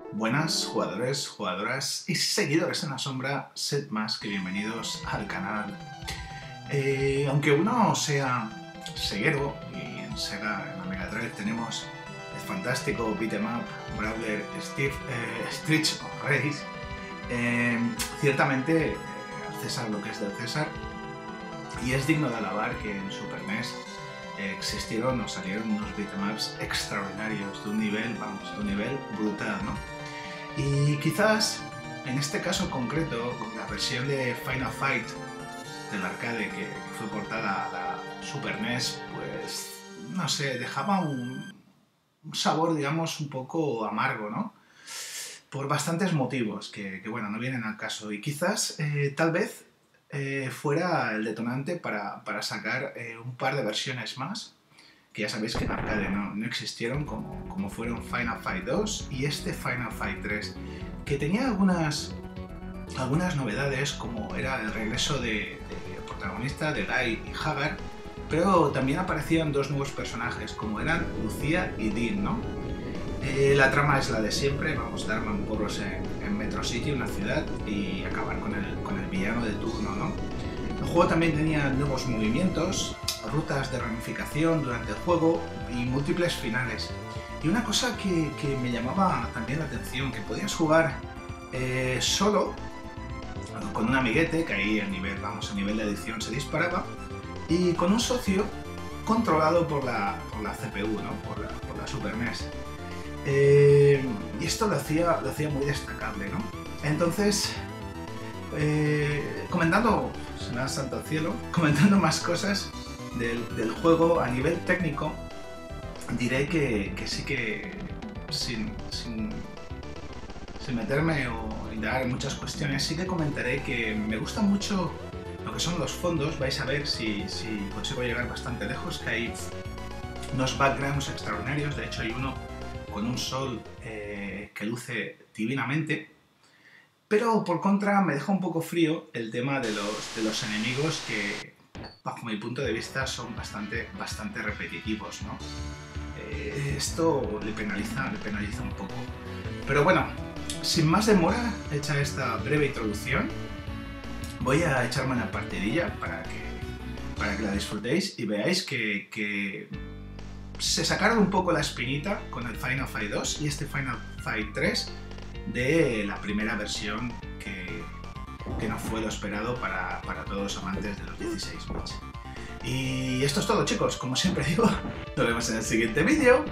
Buenas jugadores, jugadoras y seguidores en la sombra, sed más que bienvenidos al canal. Aunque uno sea seguero y en Sega, en la Mega Drive tenemos el fantástico beat'em up Brawler Streets of Rage, ciertamente al César lo que es del César, y es digno de alabar que en Super NES existieron o salieron unos beat'em ups extraordinarios de un nivel brutal, ¿no? Y quizás en este caso concreto, con la versión de Final Fight del arcade que fue portada a la Super NES, pues no sé, dejaba un sabor, digamos, un poco amargo, ¿no? Por bastantes motivos que bueno, no vienen al caso. Y quizás, tal vez, fuera el detonante para sacar un par de versiones más, que ya sabéis que en arcade no existieron, como fueron Final Fight 2 y este Final Fight 3, que tenía algunas novedades, como era el regreso de protagonista de Guy y Hagar, pero también aparecían dos nuevos personajes, como eran Lucía y Dean, ¿no? La trama es la de siempre, vamos a dar mamporros en Metro City, una ciudad, y acabar con el villano de turno, ¿no? El juego también tenía nuevos movimientos, rutas de ramificación durante el juego y múltiples finales. Y una cosa que me llamaba también la atención, que podías jugar solo, con un amiguete, que ahí el nivel de edición se disparaba, y con un socio controlado por la CPU, ¿no? por la Super NES. Y esto lo hacía muy destacable, ¿no? Entonces, comentando, se me da santo al cielo, comentando más cosas del juego a nivel técnico, diré que sí que, sin meterme o indagar en muchas cuestiones, sí que comentaré que me gusta mucho lo que son los fondos. Vais a ver si consigo llegar bastante lejos, que hay unos backgrounds extraordinarios. De hecho hay uno con un sol que luce divinamente, pero por contra me deja un poco frío el tema de los enemigos, que bajo mi punto de vista son bastante repetitivos, ¿no? Esto le penaliza un poco. Pero bueno, sin más demora, hecha esta breve introducción, voy a echarme una partidilla para que la disfrutéis y veáis que se sacaron un poco la espinita con el Final Fight 2 y este Final Fight 3 de la primera versión, que no fue lo esperado para todos los amantes de los 16 bits. Y esto es todo, chicos, como siempre digo, nos vemos en el siguiente vídeo.